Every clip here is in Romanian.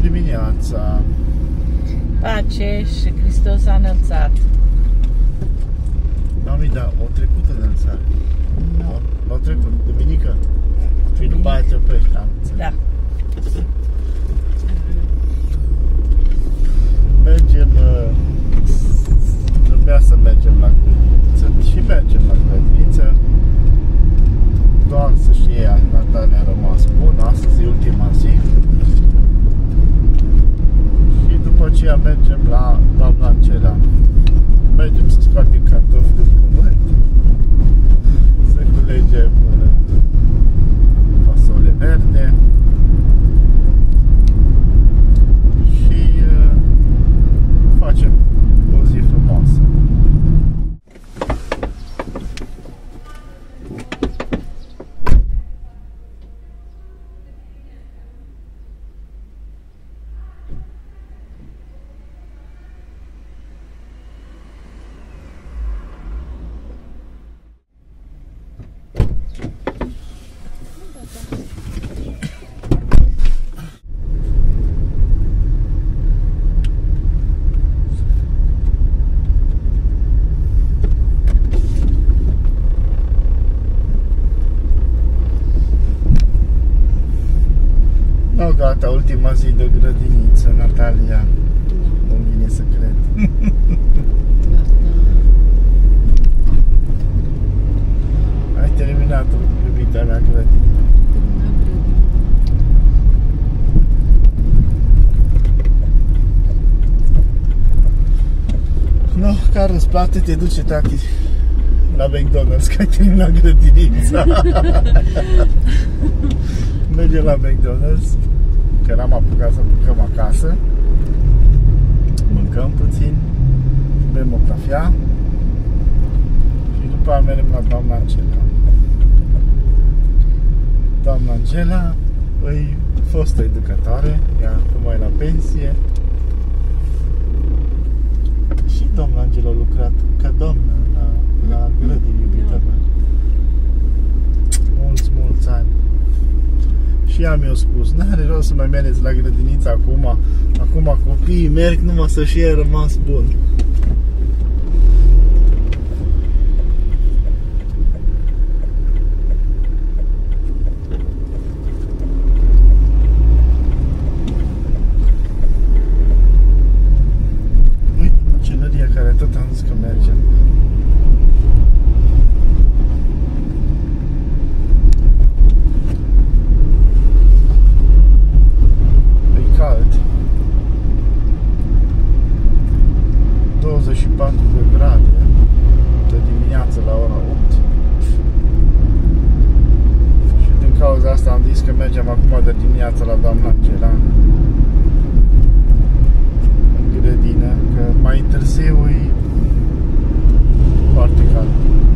dimineața! Pace și Hristos a înălțat. Mami, da, o trecut înălțare. Nu. O trecut, duminică? Și după aia te oprești, am înțeles. Da. Mergem, trebuia să mergem la grădiniță și mergem la grădiniță. Doar să știe, Natalia a rămas bună, astăzi e ultima zi. Și după aceea mergem la doamna Angela. Mergem să scoatem cartofi de pământ, să culegem fasole verde și facem o zi frumoasă. No, gata, ultima zi de grădiniță, Natalia. Nu-mi vine să cred. Ai terminat, iubita mea, grădiniță. No, ca răsplată te duce tati la McDonald's, că ai terminat grădinița. Mergem la McDonald's, că n-am apucat să mâncăm acasă. Mâncăm puțin, bem o cafea și după aia mergem la doamna Angela. Doamna Angela e fostă educatoare, ea acum e la pensie. Și doamna Angela a lucrat ca doamnă la grădini, iubita mea. Mulți ani. Și ea mi-a spus, n-are rost să mai mergeți la grădiniță acum copiii merg numai să-și iei rămas bun. Uite, macelăria care tot am zis că mergem. Cald. 24 de grade de dimineață la ora 8. Și din cauza asta am zis că mergem acum de dimineață la doamna Angela în grădină, că mai târziu e foarte cald.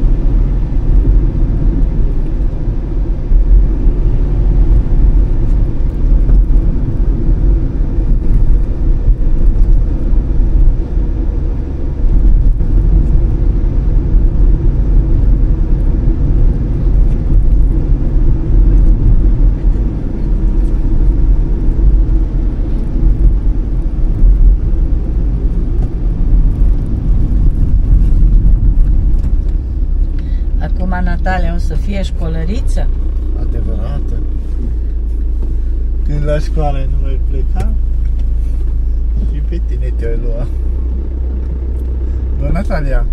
Natalia o să fie școlăriță? Adevărată. Când la școală nu mai pleca, și pe tine te-ai lua. Bă, Natalia.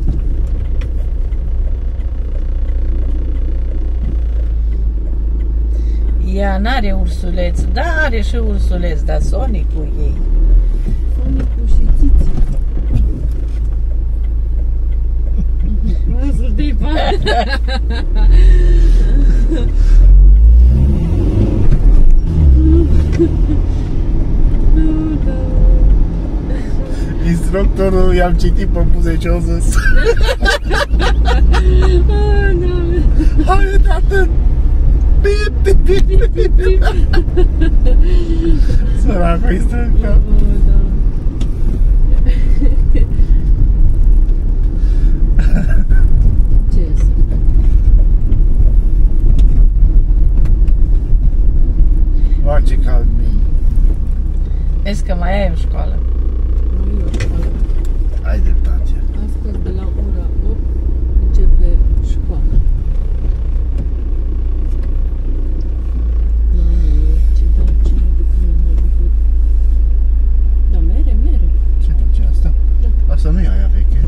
Ea n-are ursuleț, da, are și ursuleț, dar Sonicul ei. Sonicul și Țiții. Mă, să-ți Instructorul i-am citit pe buze ce o zis. Hai, tată! Pip, pip, pip, pip, pip. Săracul instructor. Ce să? Va, ce cald mi-e. Vezi că mai ai o școală. Nu e o școală. Ai dreptate. Astăzi de la ora 8 începe școala. Ce da, cine de când am avut. Da, mere. Ce duce asta? Da. Asta nu e aia veche.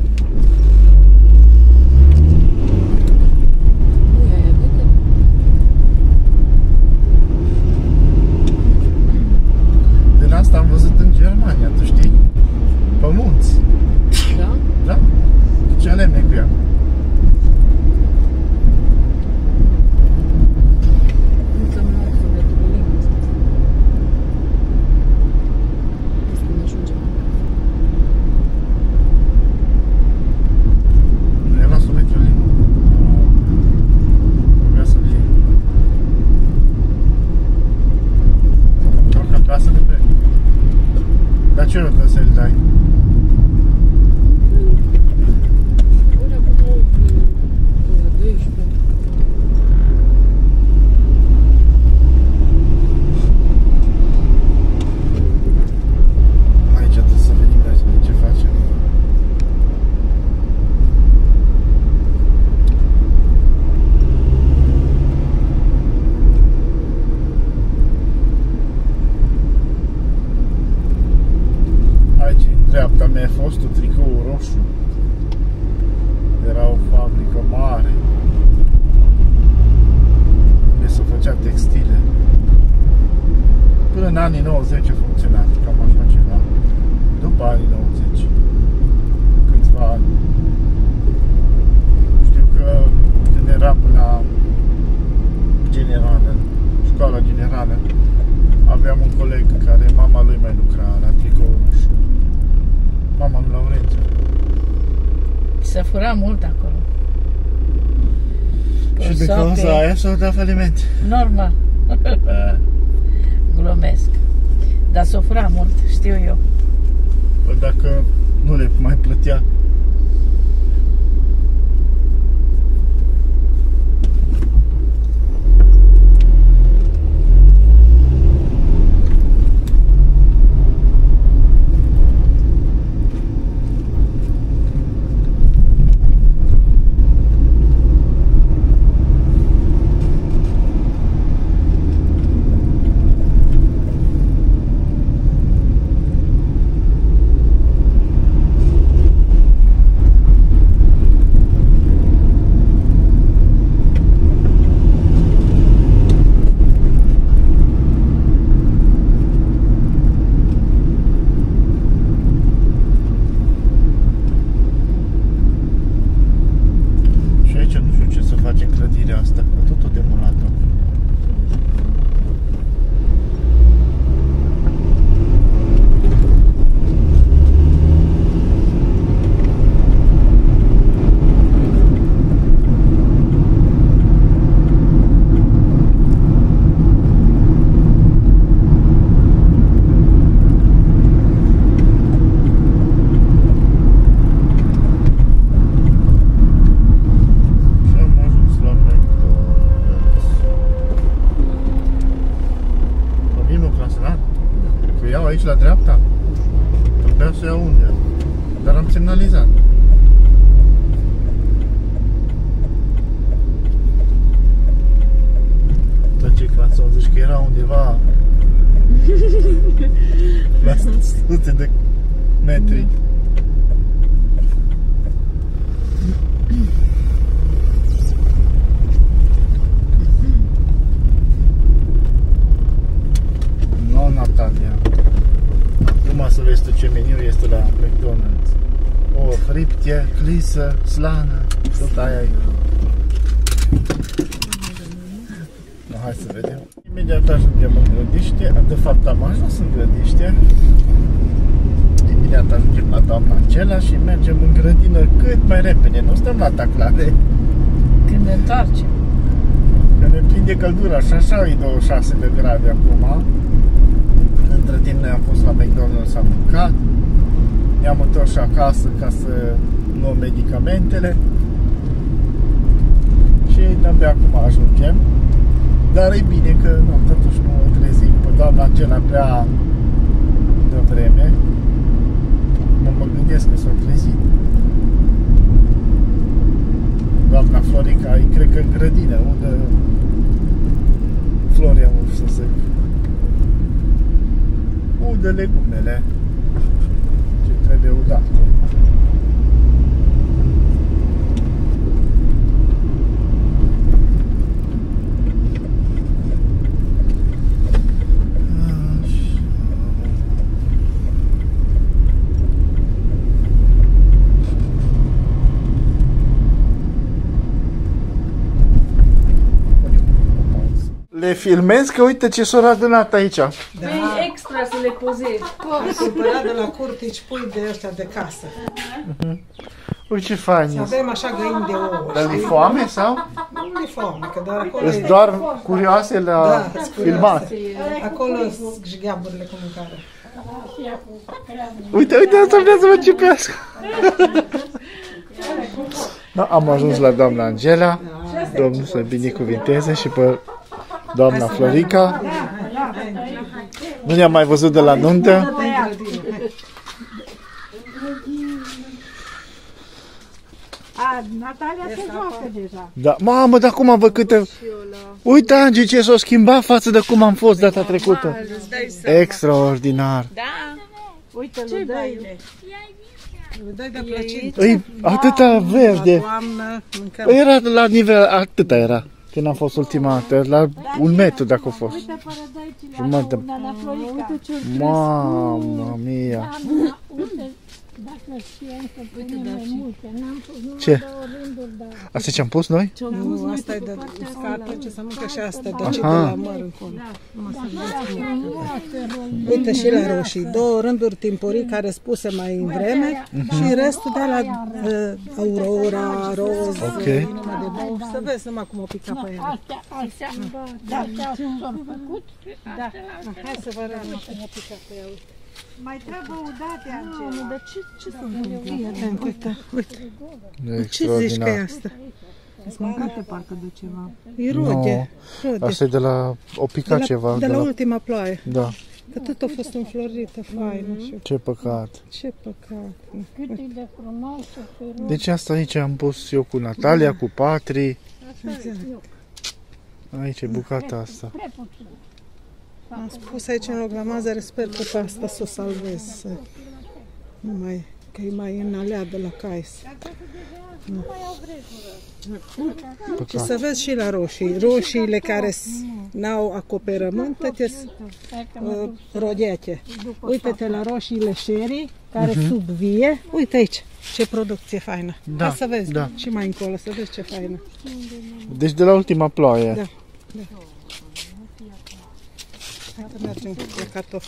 Nu e aia veche? Din asta am văzut în Germania, tu știi? Pe munți. Da? Da? Ce lemne cu ea. Înseamnă sunetul limbii. Asta ne ajungem acasă. Nu era sunetul limbi. Vreau să-l iei. Doar că acasă de pe. Dar ce rotă să-l dai? Ora cu 9, ora 12. Aici trebuie să venim de aici, ce facem? Aici, în dreapta mea, fostul tricou roșu. Era o fabrică mare unde se făcea textile. Până în anii 90 a funcționat, cam așa ceva. După anii 90, câțiva ani. Știu că când eram la generală, școala generală, aveam un coleg care mama lui mai lucra la tricou roșu. Mama lui Laurențiu. Se fura mult acolo. Și de cauza aia s-au dat faliment. Normal. Glumesc. Dar s-o fura mult, știu eu. Păi dacă nu le mai plătea. Aici la dreapta? Trebuia să iau unde? Dar am semnalizat. Dar ce clason, zici că era undeva la sute de metri. Nu, Natalia. Acum să vezi tu ce meniu este la McDonald's. O friptie, clisă, slană, tot aia e. No, hai să vedem. Imediat ajungem în Grădiște, de fapt am ajuns în Grădiște. Imediat ajungem la doamna Angela și mergem în grădină cât mai repede, nu stăm la taclare. Când ne întoarcem. Că ne prinde căldura și așa e 26 de grade acum. Între timp noi am fost la McDonald's, am mâncat. Ne-am întors acasă ca să luăm medicamentele. Și de acum ajungem. Dar e bine că totuși nu o trezim pe doamna Angela de vreme. Mă gândesc că s-a trezit. Doamna Florica, e cred că în grădină, unde Floria, să zic. Unde legumele ce trebuie udate. Le filmez că uite ce s-a adunat aici. Da. Extra să le pozezi. Am cumpărat de la Curtici pui de ăștia de casă. Uite ce fain Să e. avem așa găini de ouă. Dar e foame sau? Nu e foame, că doar acolo Îți e... doar curioase la Da, filmat. Acolo sunt jgheaburile cu mâncare. Uite, uite, asta vrea să mă cipească. Da, am ajuns la doamna Angela. Domnul să binecuvinteze și pe doamna Florica. Nu ne-am mai văzut de la nuntă. Natalia se joacă deja. Da, mamă, dar cum am văzut câte... Uite, Angie, ce s-a schimbat față de cum am fost data trecută. Extraordinar. Da. Uite, lui dai. Îi dai de plăcint. E atâta verde. Toamnă, mâncăm. Era la nivel, atâta era. Când am fost ultima dată, la 1 metru dacă a fost. Uite paradaițile Jumătate. alea, una la Florica. Uite ce Mamma mia. uite, dacă știam să punem mai multe, n-am pus numai Ce? 2 rânduri, dar... Asta ce am pus noi? Nu, asta e de uscată, ce să mâncă și asta, dar ce de la măr încolo. Uite și la roșii, 2 rânduri timpurii care spuse mai în vreme și restul de la aurora, roz, inima de bou. Să vezi numai cum o pica pe ea. Astea, s-au făcut? Da. Hai să vă arăt cum o pica pe ea. Mai trebuie udate, Angela. Dar ce se întâmplă? Uite, uite. Ce zici că e asta? Ați mâncate parcă de ceva. E rode. Asta e de la... O picat ceva. De la ultima ploaie. Da. Că tot a fost înflorită, faină și... Ce păcat. Ce păcat. Cât e de frumoasă, feroce. Deci asta aici am pus eu cu Natalia, cu Patri. Aici e bucata asta. Am spus aici în loc la mazăre, sper că pe asta să o salvez. Să... Nu mai... Că e mai în alea de la cais. Și să vezi și la roșii. Roșiile care n-au acoperământ, toate rodete. Uite-te la roșiile sherry, care sub vie. Uite aici, ce producție faină. Da, Hai să vezi da. și mai încolo, să vezi ce faină. Deci de la ultima ploaie. Da. Hai că mergem la cartofi.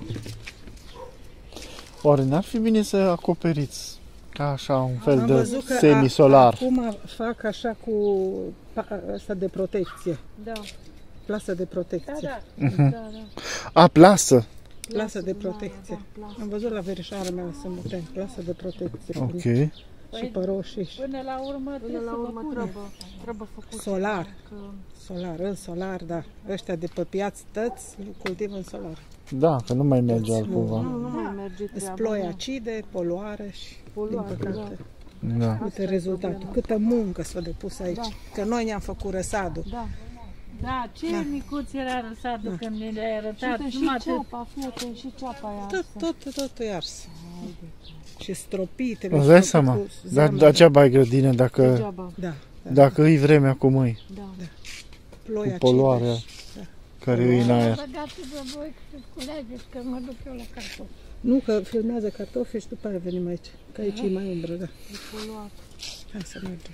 Oare n-ar fi bine să acoperiți ca așa un fel Am de văzut că semisolar? acum fac așa cu asta de protecție. Da. Plasă de protecție. A, plasă. Plasă de protecție. Am văzut la verișoara mea să mutăm. Plasă de protecție. Ok. Și pe roșii. Până la urmă trebuie făcut. Solar. Solar, în solar, da. Ăștia de pe piață tăți cultivă în solar. Da, că nu mai merge altcumva. Nu mai merge Îți treaba. ploi acide, poluare și din păcate. Da. Uite rezultatul. Câtă muncă s-a depus aici. Că noi ne-am făcut răsadul. Da. Da, ce micuț era răsadul când mi le-ai arătat. Și ceapa, fiete, și ceapa aia. Totul e ars. Și stropite. Îți dai seama? Dar degeaba ai grădină dacă, Da. dacă îi vremea cum îi. Ploi Cu poluarea acide. care e în aer. Băgați-vă voi că culegeți, că mă duc eu la cartofi. Nu, că filmează cartofi și după aia venim aici. Că aici e mai umbră, da. Hai să mergem.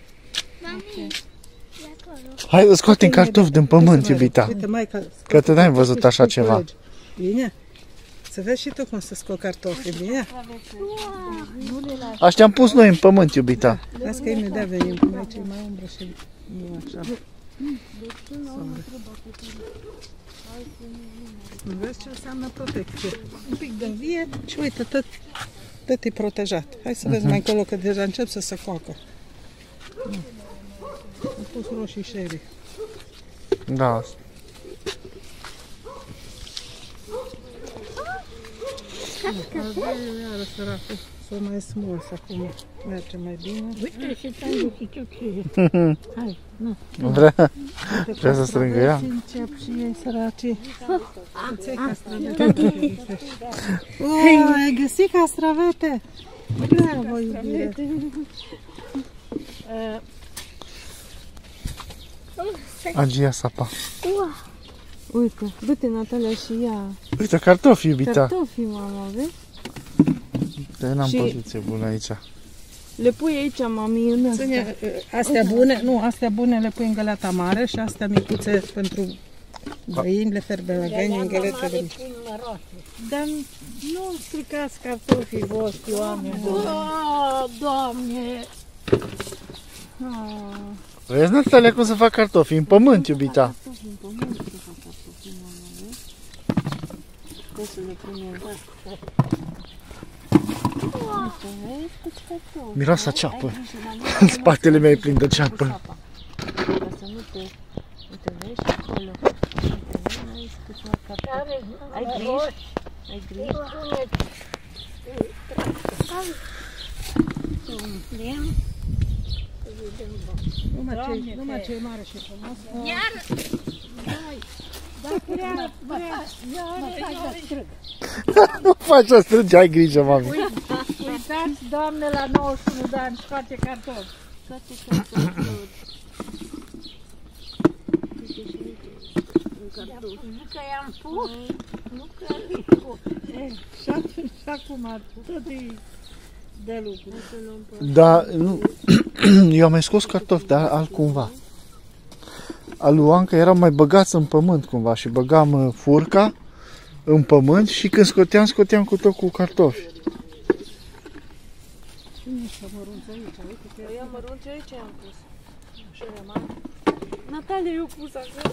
Hai să scoatem cartofi din pământ, iubita. Uite, Maica, Că te n-ai văzut așa ceva. culegi. Bine? Să vezi și tu cum să scot cartofi, bine? Așa am pus noi în pământ, iubita. Las că imediat venim, cum aici e mai umbră și nu așa. Nu vezi ce înseamnă protecție? Un pic de vie și uite, tot e protejat. Hai să vezi mai încolo că deja încep să se coacă. Am pus roșii sherry. Da. Al doilea iară săracul s-o mai smuls acum. Merge mai bine. Uite și ți-am zis eu ce. Hai, nu. Vrea să strângă ea? Încep și ei săracii. Ți-ai castravete. Ai găsit castravete? Bravo, iubire. Agia sapa. Uite, du-te, Natalia, și ea. Uite, cartofi, iubita. Cartofii, mama, vezi? Dar n-am Și- poziție bună aici. Le pui aici, mami, în asta. Ține, astea bune, nu, astea bune le pui în găleata mare și astea micuțe pentru găini le ferbe la găini în gălețe de mici. Dar nu stricați cartofii voștri, oameni buni. Doamne! Vezi, Natalia, cum să fac cartofi? În pământ, iubita. Poți să le punem. Miroase a ceapă. În spatele meu e plin de ceapă. Ca să nu te... Uite, vezi acolo. Uite, vezi cât mai cartofi. Ai grijă? Ai grijă? Numai ce e mare și frumos. Nu faci să strângi, ai grijă, mami. Uitați, Doamne, la 91 de ani, scoate cartofi. Toate cartofii. Nu că i-am pus, nu că îi pus. Și acum, tot de lucru. Da, nu. Eu am mai scos cartofi, dar altcumva. Al lui Anca erau mai băgați în pământ cumva și băgam furca în pământ și când scoteam cu tot cu cartofi. Eu mărunți aici am pus. Așa e mare. Natalia, eu pus așa.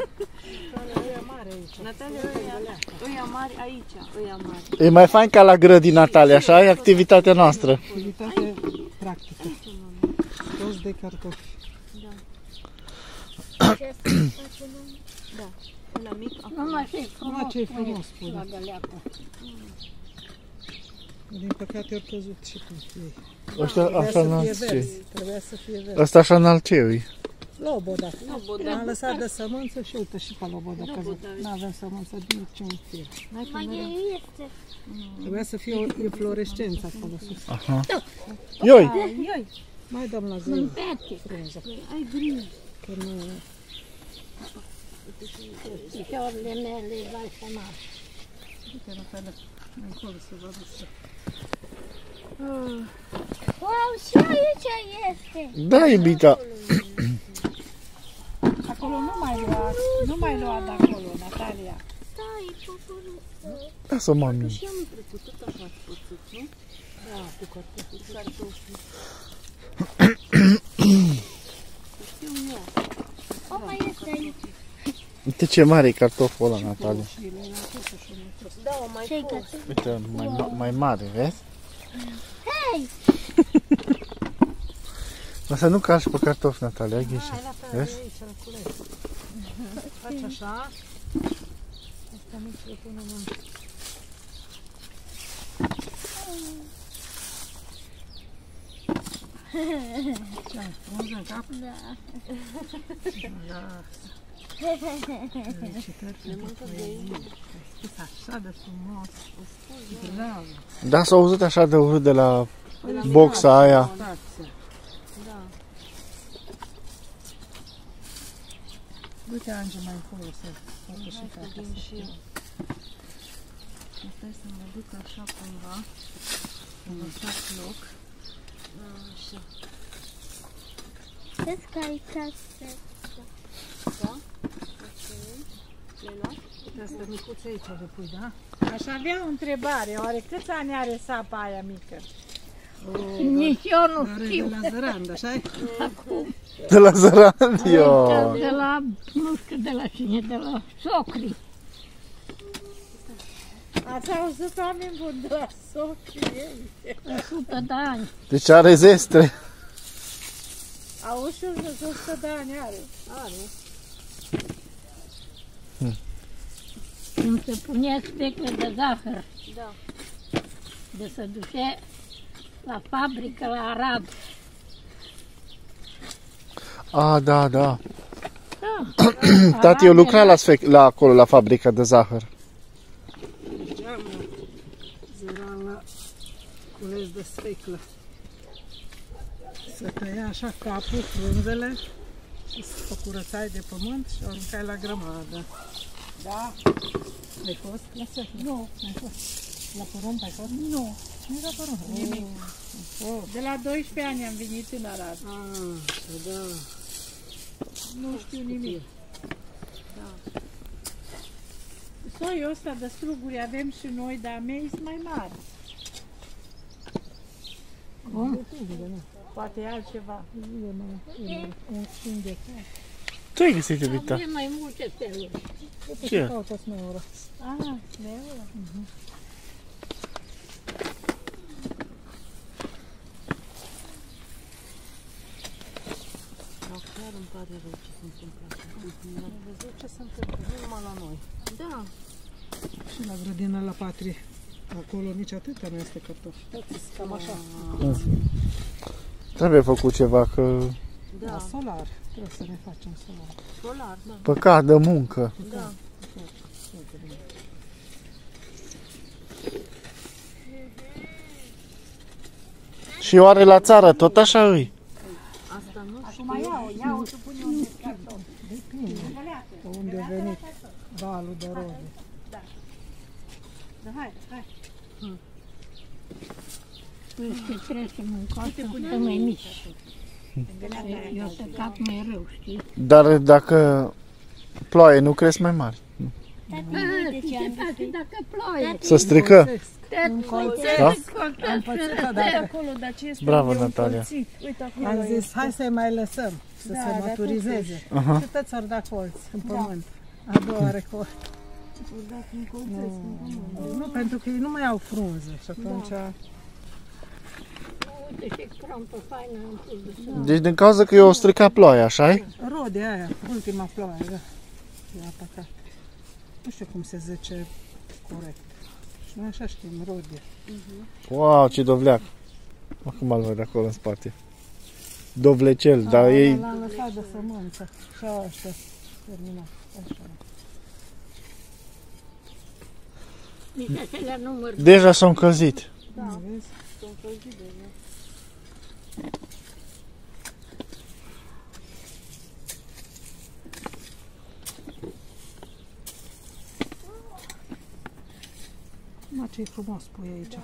Natalia, ăia mari aici, ăia mari. E mai fain ca la grădini, Natalia, așa e activitatea noastră. Activitate practică. Toți de cartofi. Da, ăla mic. Numai ce-i Numai ce-i frumos frumos, pune spune. la găleată. Din păcate au căzut și cu ei. Ăștia așa Trebuia să înalți fie ce? verzi. Trebuia să fie verzi. Ăsta așa înalt ce e? Loboda. Loboda. Am lăsat de sămânță și uite și pe loboda căzut. Loboda, vezi? N-avem sămânță niciun fir. Mai este. Trebuia să fie o inflorescență acolo sus. Aha. Ioi! Mai dăm la zi. Pete. Frunză. Ai grijă. Că nu... Picioarele mele, vai seama. Uite, Natalia, încolo să vă duce. Wow, și aici este. Da, iubita. Acolo nu mai lua de acolo, Natalia. Stai, pupuriță. Lasă, mami. Și am trecut tot așa ați pățit, nu? Da, cu cartofi. Cu cartofi. Știu eu. O, mai este aici. Uite ce mare e cartoful ăla, Natalia. Da, o mai Ce-i pus. găsit? Uite, mai mare, vezi? Hei! Dar să nu calci pe cartofi, Natalia, ai grijă. Vezi? Faci așa. Asta mici le punem în... Ce am spus în cap? Da. Felicitări pentru poezie. Spus așa de frumos. Bravo. Da, s-a auzit așa de urât de la boxa aia. Da. Uite, Ange, mai încolo să facă și Să tata. vin și eu. Stai să mă duc așa cumva. Să mă fac loc. Așa. Vezi că ai casă. Da? Ok. Le-ai luat? Uite, asta micuță aici le pui, da? Aș avea o întrebare. Oare câți ani are sapa aia mică? Nici eu nu Are de știu. la zărand, așa-i? De la Zărand, eu. De la, nu știu de la cine, de la socri. Ați auzit, oameni buni, de la socrii ei? 100 de ani. Deci are zestre. Auzi și 100 de ani are. Are. Când se punea specle de zahăr, Da. de se duce la fabrică la Arad. Da. Da. Tati, eu lucra la acolo, la fabrica de zahăr. Mergeam la Zăran la cules de sfeclă. Se tăia așa capul, frunzele și se curățai de pământ și o aruncai la grămadă. Da? Ai fost la sfeclă? Nu, ai fost. La porumb ai fost? Nu. Nici la porumb. Nimic. De la 12 ani am venit în Arad. Da. Nu știu nimic. Da. Soiul ăsta de struguri avem și noi, dar a mei sunt mai mari. Cum? Poate e altceva. Ce ai găsit, iubita? Avem mai multe feluri. Ce? Caută-ți neură. Neură. Chiar îmi pare rău ce se întâmplă așa. Am văzut ce se întâmplă, nu numai la noi. Da. Și la grădină la Patrie. Acolo nici atâta nu este cartofi. Toți cam așa. Trebuie făcut ceva, că Da. Solar. Trebuie să ne facem solar. Solar, da. păcat de muncă. Da. Și oare la țară tot așa îi? Asta nu știu. Acum iau și pune un carton. Depinde. Unde a venit valul de roze. Da, hai. Știi, trebuie să mâncați să mai mici. Eu să cap mereu, știi? Dar dacă ploaie, nu cresc mai mari. Ce face dacă ploaie? Să strică? Da? Am pățit odată. Acolo, dar ce este? Bravo, Natalia. Uite acolo. Am zis, hai să-i mai lăsăm să se maturizeze. Și toți ori da colț în pământ. A doua are colț. Nu, pentru că ei nu mai au frunze și atunci... Uite ce crampă faină am pus de să... Deci din cauza că eu stricat ploaia, așa-i? Rode aia, ultima ploaie, da. E păcat. Nu știu cum se zice corect. Și noi așa știm, rode. Wow, ce dovleac! Acum îl văd acolo în spate. Dovlecel, dar ei... L-am lăsat de sămânță. Și așa, terminat. Așa. Nici acelea număr. Deja s-au încălzit. Da. Vezi? Ma ce frumos pui aici.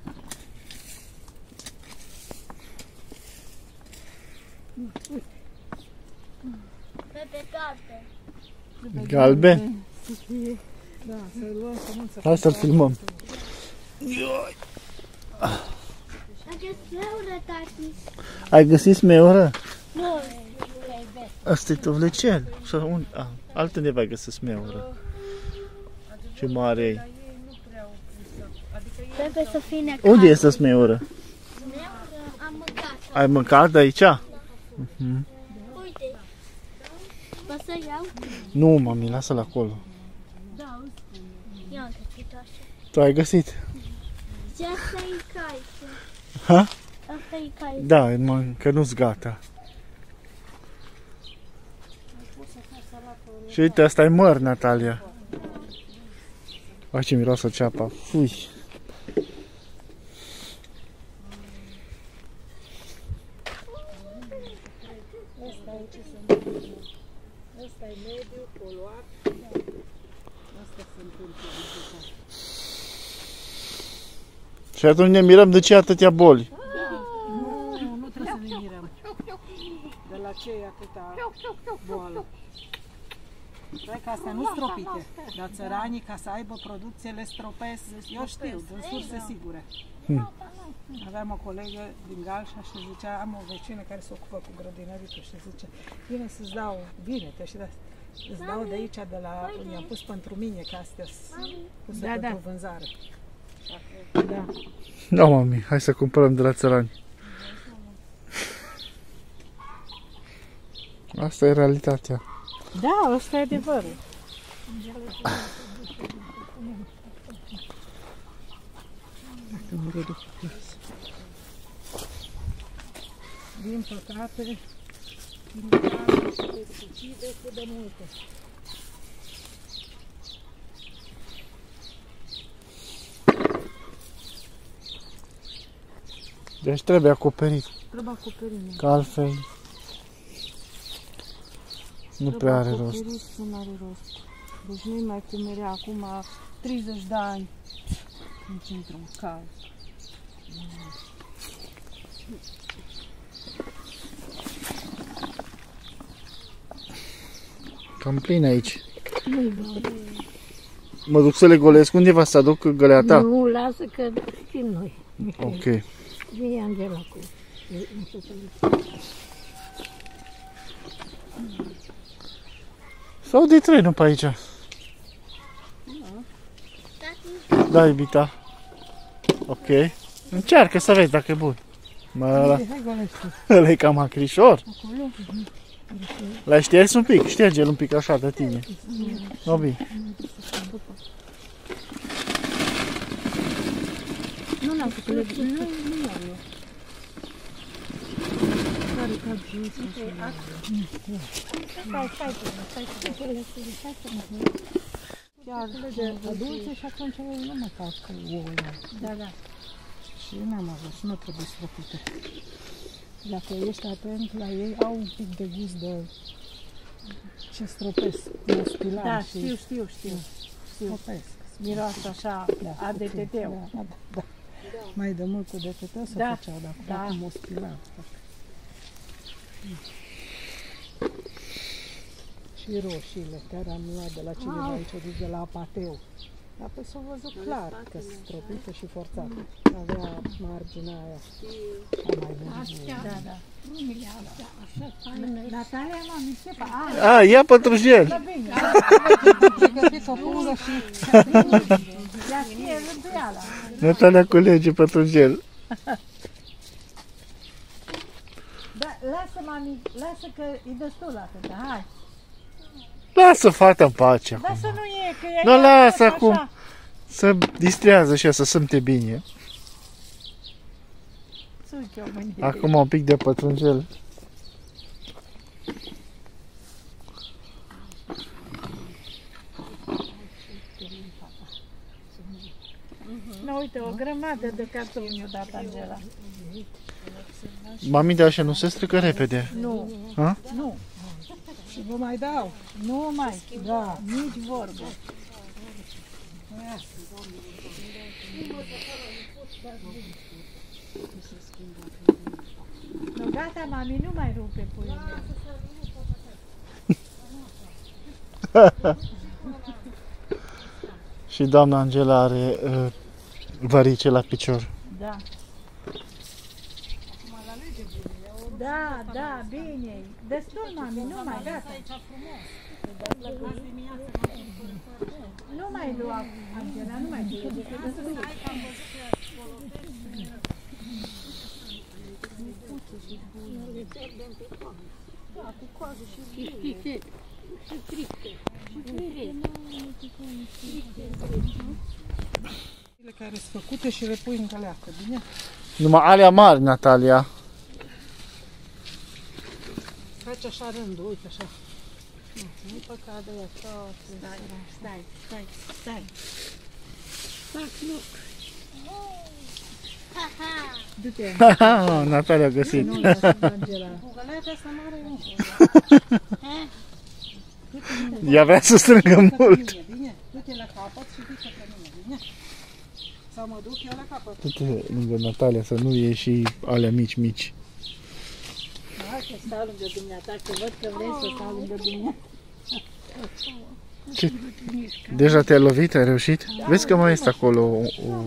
Galben? Da, să-i luăm sămânță. Hai să-l filmăm. Ai găsit smeură? Nu, Asta e dovlecel. Altundeva ai găsit smeură. Ce mare e. Trebuie să fie necat. Unde este smeură? Am mâncat. Ai mâncat de aici? Uite. Poți să iau? Nu, mami, lasă-l acolo. Ia uite, așa. Tu ai găsit? Și asta e caiță. Ha? Asta e caiță. Da, că nu-s gata. Și uite, asta e măr, Natalia. Ai ce miroasă ceapa. Fui. Asta e mediu, poluat. Asta se întâmplă. Și atunci ne mirăm de ce atâtea boli. Nu trebuie să ne mirăm. De la ce e atâta boală? Hai că astea nu stropite, dar țăranii, ca să aibă producție, le stropesc, eu știu, din surse sigure. Aveam o colegă din Galșa și zicea, am o vecină care se ocupă cu grădinăritul și zice, vine să-ți dau, vine-te și îți dau de aici, de la, i-am pus pentru mine, că astea sunt puse pentru vânzare. Da. Da, mami, hai să cumpărăm de la țărani. Asta e realitatea. Da, ăsta e adevărul. Dacă nu ridic clasă. Din păcate, se ucide cât de multe. Deci trebuie acoperit, Trebuie acoperit. că altfel nu prea are rost. Nu are rost. Deci nu-i mai cum era acum 30 de ani. Nici într-un caz. Cam plin aici. Mă duc să le golesc undeva, să aduc găleata? Nu, lasă că știm noi. Ok. Vine Angela cu... Sau de trenul pe aici? Da, iubita. Ok. Încearcă să vezi dacă e bun. Mă, ăla e cam acrișor. L-ai șters un pic, șterge-l un pic așa de tine. No, bine. Nu lasă că le... Nu iau eu. Care ca jos, Chiar de adulți și atunci nu mă fac ouăle. Da. Și n-am avut și nu trebuie stropite. Dacă ești atent la ei, au un pic de gust de ce stropesc, mustilan. Da, și știu. stropesc. Miroase așa, Da, a DTT-ul. Da. Mai de mult cu DTT se Da, făceau, dar da. cu mustilan. Și roșiile, care am luat de la cineva aici, dus de la Apateu. Dar pe s-a văzut clar că sunt stropite și forțate. Avea marginea aia. A mai venit. Astea, Da. rumile astea, așa faine. Natalia, mami, ce fac? A, ia pătrunjel. Și găsit o pungă și... Ea știe rânduiala. Natalia culege pătrunjel. Da, lasă, mami, lasă că e destul atâta, hai. Lasă fata în pace Dar acum. să nu e, că e... Nu, lasă așa. acum. Să distrează și ea, să simte bine. Suci o mâine. Acum un pic de pătrunjel. Nu, uite, o grămadă de cartofi mi-a dat Angela. Mami, de așa nu se strică repede. Nu, Ha? nu, Și vă mai dau. nu mai, Da. nici vorbă. Nu, gata, mami, nu mai rupe puiul meu. Și doamna Angela are varice la picior. Da. Da, bine. Destul, mami, nu mai, gata. Nu mai lua, Angela, nu mai lua, decât destul. Care sunt făcute și le pui în găleată, bine? Numai alea mari, Natalia. Faci așa rândul, uite așa. Nu-i păcat de ea toate. Stai. Fac loc. Du-te. Natalia a găsit. Nu lasă, Angela. Cu găleata asta mare nu. Ea vrea să strângă mult. Bine? Du-te la capăt și du-te pe mine, bine? Sau mă duc eu la capăt. Du-te lângă Natalia să nu ieși alea mici. Hai că stau lângă dumneata, că văd că vrei să stau lângă dumneata. Ce? Deja te-ai lovit? Ai reușit? Vezi că mai este acolo o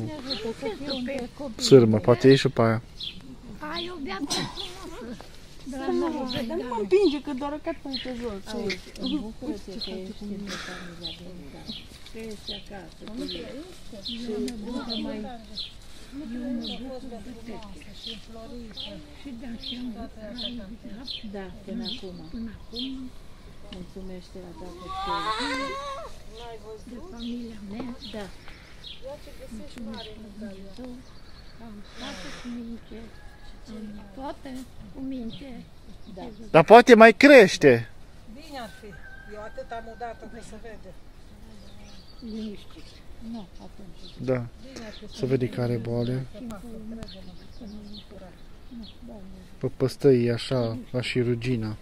sârmă, poate ieși și pe aia. Ai o viață frumoasă. Dar nu mă împinge, că doar că tu uite jos. Bucură-te că ești în familia de unde. Că ești acasă. Nu trăiește. Și încă mai... Și da, și am Da, până acum. Mulțumește la toată țara. de familia mea. Da. Toate cu minte. Toate cu minte. Dar poate mai crește. Bine ar fi. Eu atât am udat-o că se vede. Liniștit. Nu, atunci. Da. Să vede care boale. Pe păstăi așa, ca și rugina.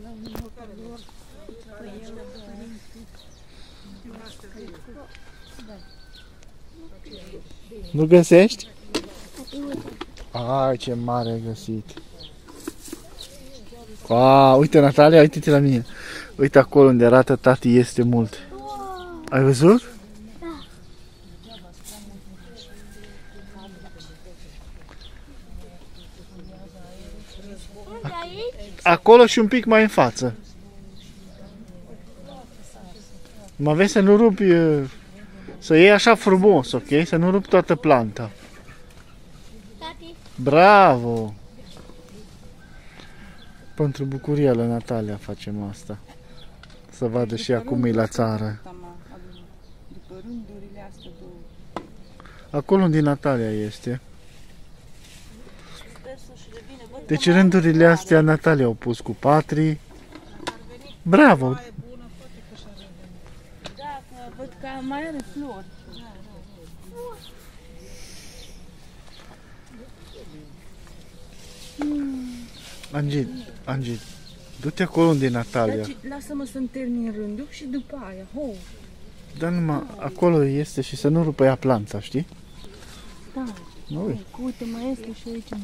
Nu găsești? Ai, ce mare ai găsit. Uite, Natalia, uite-te la mine. Uite acolo unde arată tati, este mult. Ai văzut? Da. Unde aici? Acolo și un pic mai în față. Mă vezi să nu rupi, să iei așa frumos, ok? Să nu rupi toată planta. Tati, Bravo! Pentru bucuria lui Natalia facem asta. Să vadă și ea cum e la țară. După rândurile astea două. Acolo unde Natalia este. Sper să-și revină. Văd Deci rândurile astea Natalia au pus cu patrii. Bravo! da, că văd că mai are flori. Angie, du-te acolo unde e Natalia. Dar lasă-mă să-mi termin rândul și după aia. Dar numai acolo este și să nu rupă ea planta, știi? Da. Nu. Uite, mai este și aici.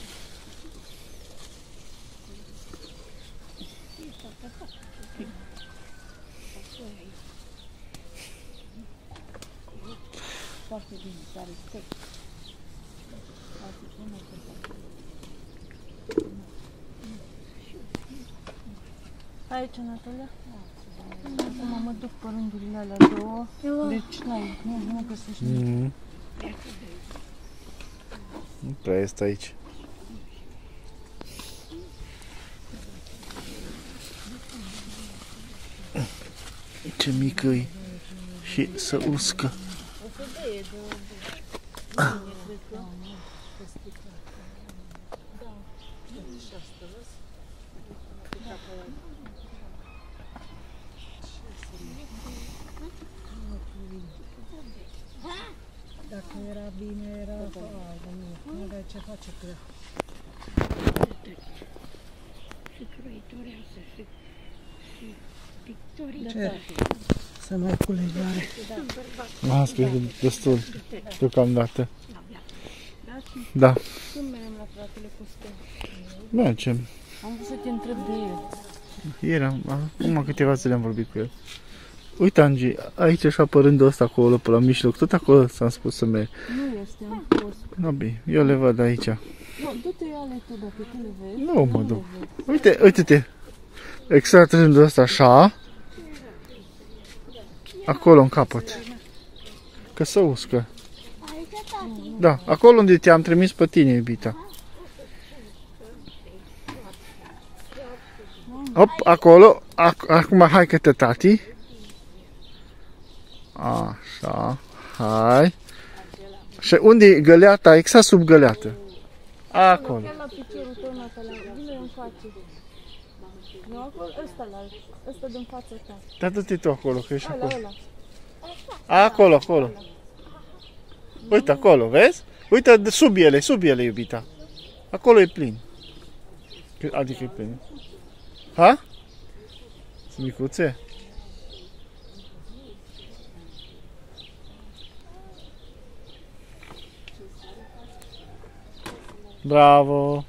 Foarte bine, dar respect. Aici, Natalia? Acum mă duc pe rândurile alea două. Deci, nu găsești nimic. Nu prea este aici. Ce mică e și să uscă. Dacă era bine, era pe albă. Nu avea ce face cu ea. Și croitoreasă și pictorică. Ce? Să mai culegare. Asta e destul, deocamdată. Da. Când mergem la fratele Costel? Mergem. Am vrut să te întreb de el. Ieri, acum câteva zile am vorbit cu el. Uite, Angie, aici așa pe rândul ăsta acolo, pe la mijloc, tot acolo s-am spus să merg. Nu este, am fost. No, bine, eu le văd aici. Nu, du-te ale tu, dacă tu le vezi. Nu mă duc. Uite, uite-te. Exact rândul ăsta așa. Acolo în capăt. Că să uscă. aici, tati. Da, acolo unde te-am trimis pe tine, iubita. Hop, acolo. Acum hai către tati. Așa. Hai. Și unde e găleata? Exact sub găleată. Acolo. Chiar la piciorul tău, Natalia, vine în față. Nu, acolo, ăsta din fața ta. Dar du-te tu acolo, că ești acolo. Ăla. Acolo, acolo. Uite acolo, vezi? Uite sub ele, iubita. Acolo e plin. Adică e plin. Ha? Sunt micuțe? Bravo!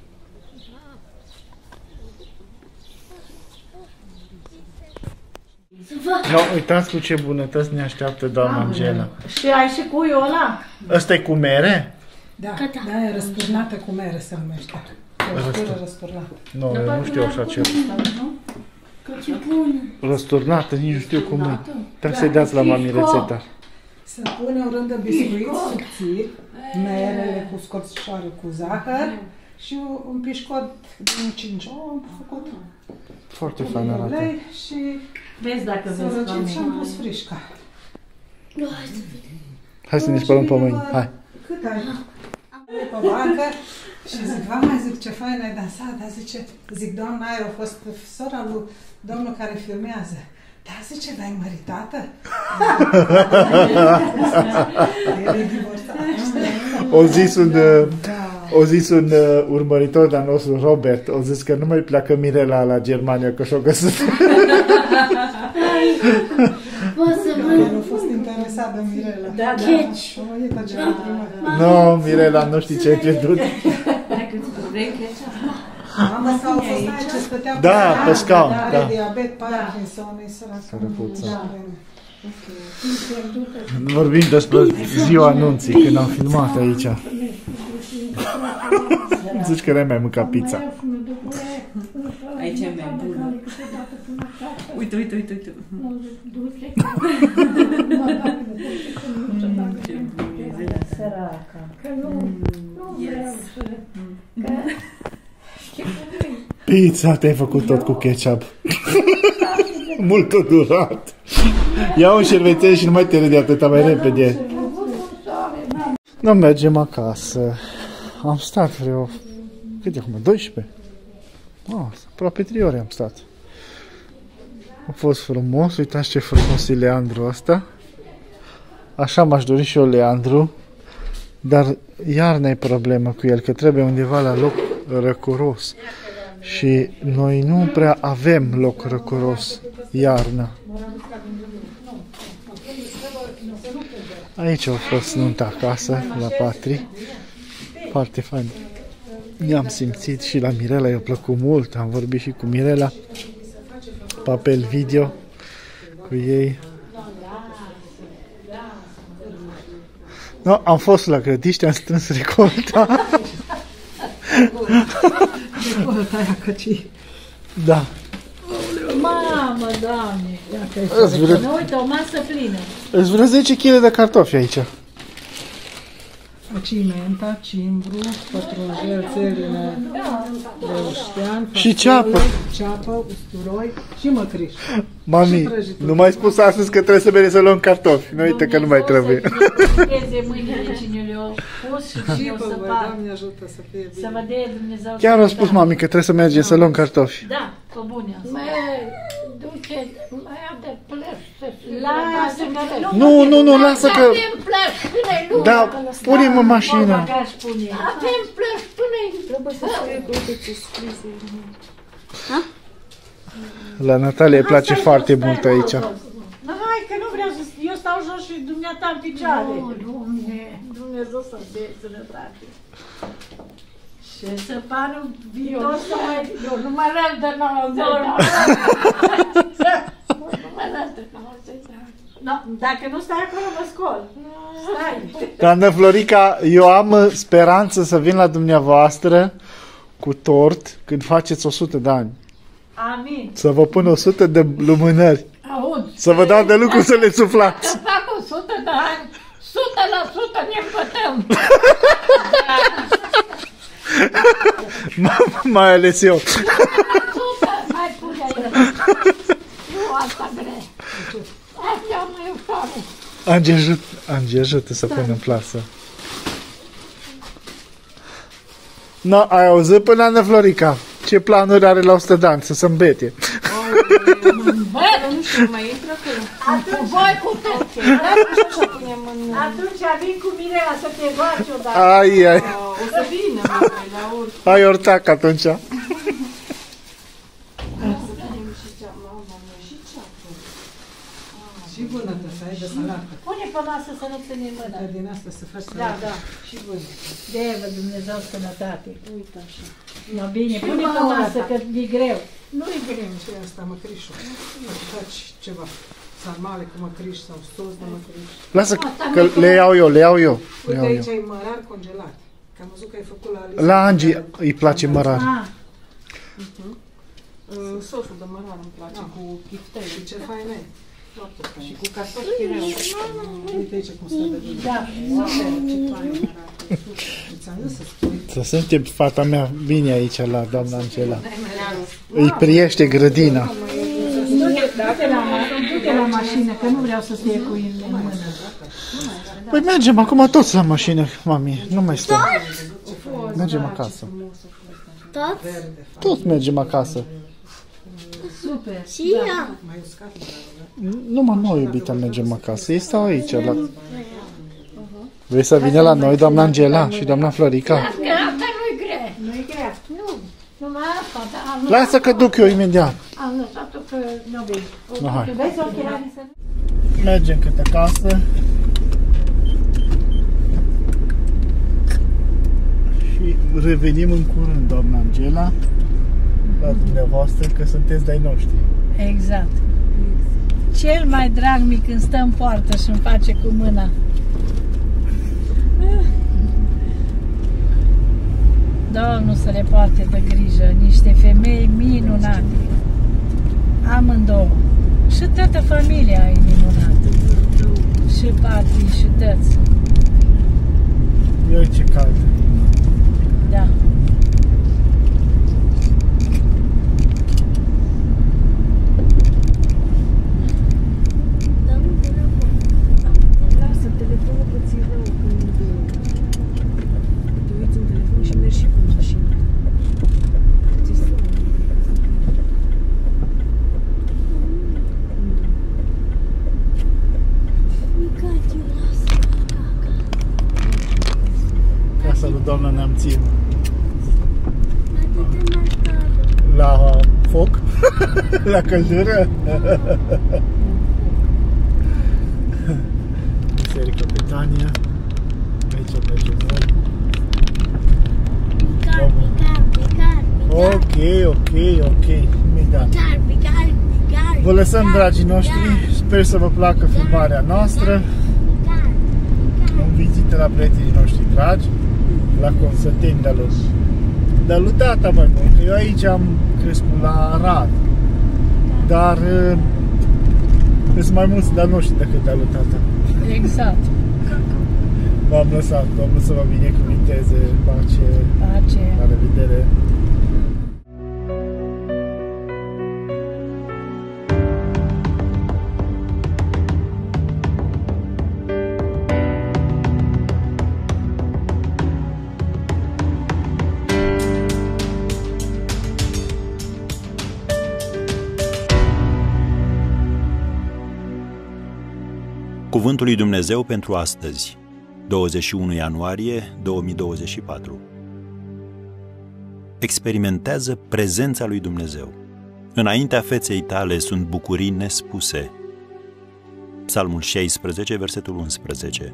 Nu, uitați cu ce bunătăți ne așteaptă doamna Angela. Și ai și cuiul ăla? Ăsta e cu mere? Da, da, e răsturnată cu mere se numește. Răstură răsturnată. Nu, eu nu știu așa ceva. Răsturnată, nici nu știu cum e. Trebuie să-i dați la mami rețeta. Se pune un rând de biscuiți subțiri, merele cu scorțișoară cu zahăr și un pișcot din 5 ouă făcut Foarte cu fain arată. ulei și Vezi dacă să vezi răcit și am cam pus frișca. Hai să ne spălăm pe mâini. Hai. Cât ai? Pe bancă și zic, va mai zic, ce fain ai dansat, dar zic, doamna aia a fost sora lui domnul care filmează. Da, zice, dar-ai măritată? El e divorțat. O zis un urmăritor de-al nostru, Robert, o zis că nu mai pleacă Mirela la Germania, că și-o găsit. Nu a fost interesat de Mirela. Da. Nu, Mirela, nu știi ce ai pierdut. Mama sau a fost aia ce stătea pe scaun. Are diabet, Parkinson, e săracă. Vorbim despre ziua anunții, când am filmat aici. Zici că n-ai mai mâncat pizza. Aici e mai bună. Uite. Săraca. Pizza, te-ai făcut tot cu ketchup. Mult durat. Ia un șervețel și nu mai te râde atâta mai repede. Nu mergem acasă. Am stat vreo... Cât e acum? 12? Aproape 3 ore am stat. A fost frumos. Uitați ce frumos e Leandru ăsta. Așa m-aș dori și eu Leandru. Dar iarna e problemă cu el, că trebuie undeva la loc răcoros. Și noi nu prea avem loc răcoros iarna. Aici a fost nunta acasă, la Patri. Foarte fain. Ne-am simțit și la Mirela, i-a plăcut mult. Am vorbit și cu Mirela. Papel video cu ei. No, am fost la Grădiște, am strâns recolta. Recolta aia căci. Da. Mamă, Doamne! Uite, o masă plină. Îți vreo 10 kg de cartofi aici. Cimenta, cimbru, pătrunjel, țelină, leuștean, și ceapă. Ceapă, usturoi și măcriș. Mami, nu m-ai spus astăzi că trebuie să mergi să luăm cartofi. Nu uite că nu mai trebuie. Să mâinile cine le-a pus și cine o să facă. Doamne ajută să fie bine. Să vă dea Dumnezeu. Chiar a spus mami că trebuie să mergem să luăm cartofi. Da, pe bune. Duce, mai ia de plăși să fie. Lasă că Nu, lasă că... Avem plăși până-i lumea. Da, punem în mașină. Avem plăși până-i... Trebuie să fie cu ce scrise. La Natalia îi place foarte mult aici. Hai că nu vreau să... Eu stau jos și dumneata în picioare. Dumnezeu să-mi dea sănătate. Și să pară viitor să mai... Eu nu mă las de 90 de ani. Nu mă las de 90 de ani. No, dacă nu stai acolo, mă scol. Stai. Doamnă Florica, eu am speranță să vin la dumneavoastră cu tort când faceți 100 de ani. Amin. Să vă pun 100 de lumânări. Aud. Să vă dau de lucru să le suflați. Să fac 100 de ani, 100% ne împătăm. Mai ales eu. 100, mai pune el. Nu asta grea. Asta mai ușoară. Angie, ajută să pun în plasă. No, ai auzit până Ana Florica? Ce planuri are la 100 de ani? Să se îmbete. Nu știu, mai intră acolo. Atunci voi puteți. Așa punem în... Atunci vin cu mine la să te baci odată. Ai. O să vină mai la urmă. Ai ortac atunci. Și vânătă, să ai de salată. Pune pe masă să nu ține în mână. Din asta să faci Da, salată. da. Și vânătă. Dă-vă Dumnezeu sănătate. Uite așa. No, bine, pune pe masă că e greu. Nu-i greu și asta, măcrișul. Nu faci ceva. Sarmale cu măcriș sau sos de măcriș. Lasă că le iau eu. Uite, aici ai mărar congelat. Că am văzut că ai făcut la Alice. La Angie îi place mărar. Ah, Sosul de mărar îmi place cu chiftei. Și ce fain ai. Foarte fain. Și cu cartofi chireu. Uite aici cum stă de bine. da. Ce fain arată. Ți-am zis să spui. Să simte fata mea bine aici la doamna Angela. Îi priește grădina. Du-te la mașină, că nu vreau să stie cu el în mână. Păi mergem acum toți la mașină, mami. Nu mai stăm. Mergem acasă. Toți? Toți mergem acasă. Super. Și ea. Numai noi, iubita, mergem acasă. Ei stau aici. Vrei să vină la noi, doamna Angela și doamna Florica? Că asta nu-i grea. Nu-i grea. Nu, numai asta, dar am Lasă că duc eu imediat. am lăsat-o că nu vei. No, hai. Vezi ochelarii să... Mergem câte acasă. Și revenim în curând, doamna Angela, la dumneavoastră, că sunteți de-ai noștri. Exact. Cel mai drag mi când stă în poartă și îmi face cu mâna. Domnul să le poarte de grijă, niște femei minunate. Amândouă. Și toată familia e minunată. Și patii și tăți. Ia ce cald. Da. Lasă telefonul că ți-e rău când te uiți în telefon și mergi și cu mașina. Ți sună. Micatiu, lasă. Casa lui doamna Neamțin. Atâta mai tare. La foc? La căldură? Biserica Betania. Aici mergem noi. Micar, micar, micar, micar. Ok. Imediat. Micar, micar, micar. Vă lăsăm, dragii noștri. Sper să vă placă filmarea noastră. Micar, micar. În vizită la prietenii noștri dragi, la Constantin de lui tata mai mult, că eu aici am crescut la Arad, dar sunt mai mulți de-a noștri decât de-a lui tata. Exact. V-am lăsat, Domnul să vă binecuvinteze, pace, Pace. la revedere! Cuvântul lui Dumnezeu pentru astăzi, 21 ianuarie 2024. Experimentează prezența lui Dumnezeu. Înaintea feței tale sunt bucurii nespuse. Psalmul 16, versetul 11.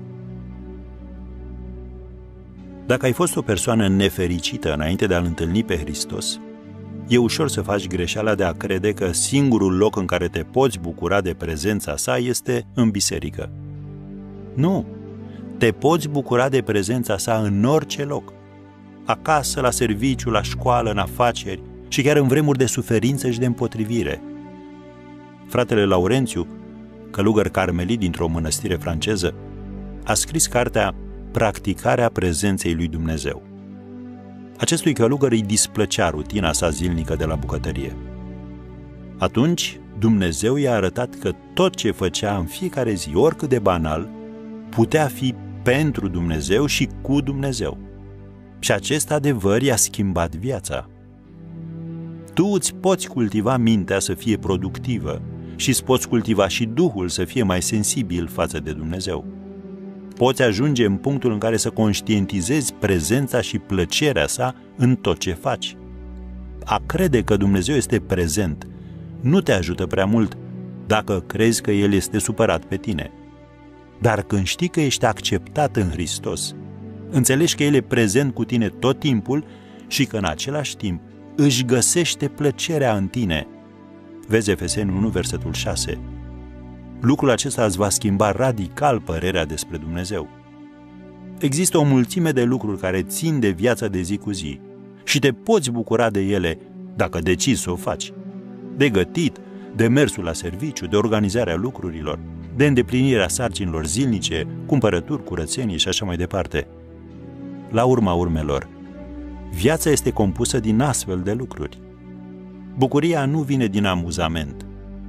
Dacă ai fost o persoană nefericită înainte de a-L întâlni pe Hristos, e ușor să faci greșeala de a crede că singurul loc în care te poți bucura de prezența sa este în biserică. Nu! Te poți bucura de prezența sa în orice loc. Acasă, la serviciu, la școală, în afaceri și chiar în vremuri de suferință și de împotrivire. Fratele Laurențiu, călugăr carmelit dintr-o mănăstire franceză, a scris cartea Practicarea prezenței lui Dumnezeu. Acestui călugăr îi displăcea rutina sa zilnică de la bucătărie. Atunci, Dumnezeu i-a arătat că tot ce făcea în fiecare zi, oricât de banal, putea fi pentru Dumnezeu și cu Dumnezeu. Și acest adevăr i-a schimbat viața. Tu îți poți cultiva mintea să fie productivă și îți poți cultiva și Duhul să fie mai sensibil față de Dumnezeu. Poți ajunge în punctul în care să conștientizezi prezența și plăcerea sa în tot ce faci. A crede că Dumnezeu este prezent nu te ajută prea mult dacă crezi că El este supărat pe tine. Dar când știi că ești acceptat în Hristos, înțelegi că El e prezent cu tine tot timpul și că în același timp își găsește plăcerea în tine. Vezi Efeseni 1, versetul 6. Lucrul acesta îți va schimba radical părerea despre Dumnezeu. Există o mulțime de lucruri care țin de viața de zi cu zi și te poți bucura de ele dacă decizi să o faci. De gătit, de mersul la serviciu, de organizarea lucrurilor, de îndeplinirea sarcinilor zilnice, cumpărături, curățenie și așa mai departe. La urma urmelor, viața este compusă din astfel de lucruri. Bucuria nu vine din amuzament.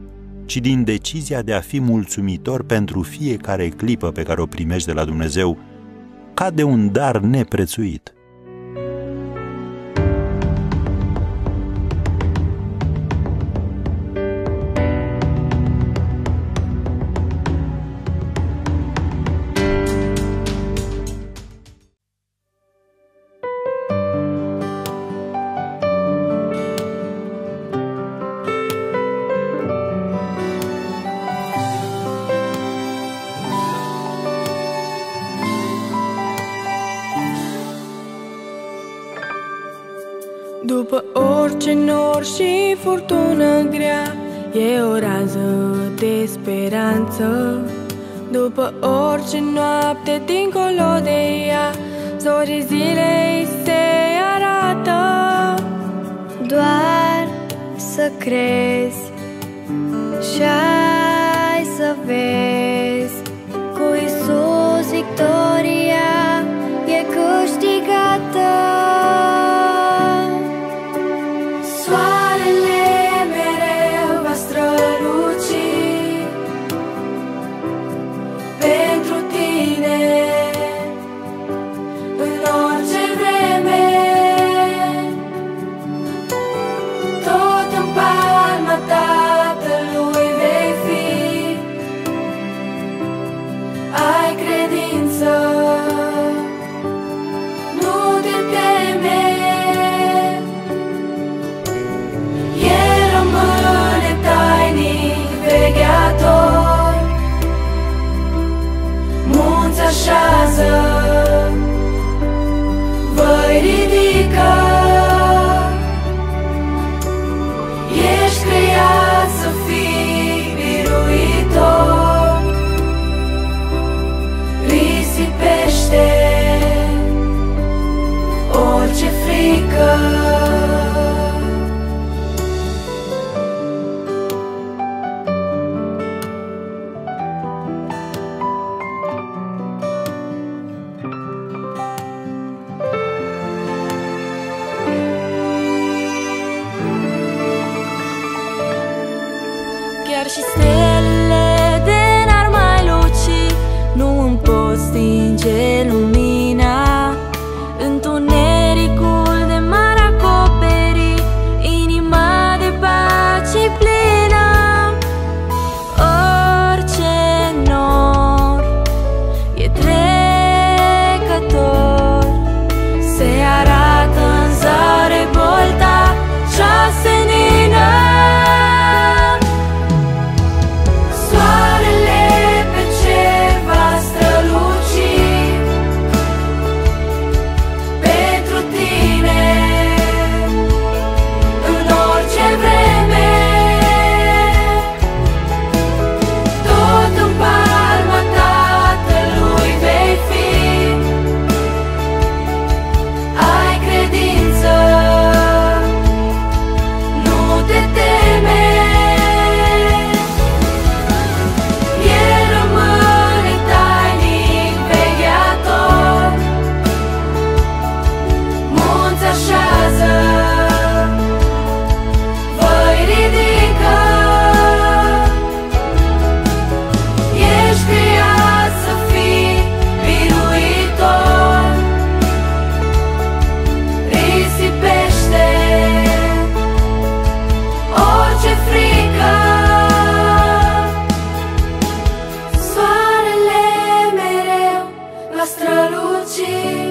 ci din decizia de a fi mulțumitor pentru fiecare clipă pe care o primești de la Dumnezeu, ca de un dar neprețuit. După orice nor și furtună grea, e o rază de speranță. După orice noapte dincolo de ea, zorii zilei se arată. Doar să crezi și ai să vezi, cu Iisus victoria e câștigată. Soarele mereu va străluci pentru tine în orice vreme. Tot în palma Tatălui vei fi. Ai credință, nu te teme. Vegheator, munți așează, văi ridică. Ești creat să fii biruitor, risipește orice frică. Chiar și stelele de n-ar mai luci nu îmi pot stinge lumina. Întunericul de m-ar acoperi, inima de pace plină. Orice nor e trecător, se arată în zare bolta și-a senină. Străluci